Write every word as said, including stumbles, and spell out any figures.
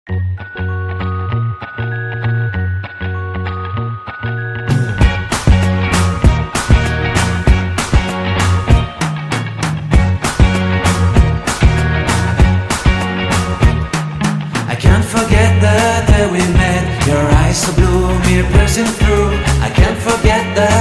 I can't forget the day we met. Your eyes so blue, me piercing through. I can't forget the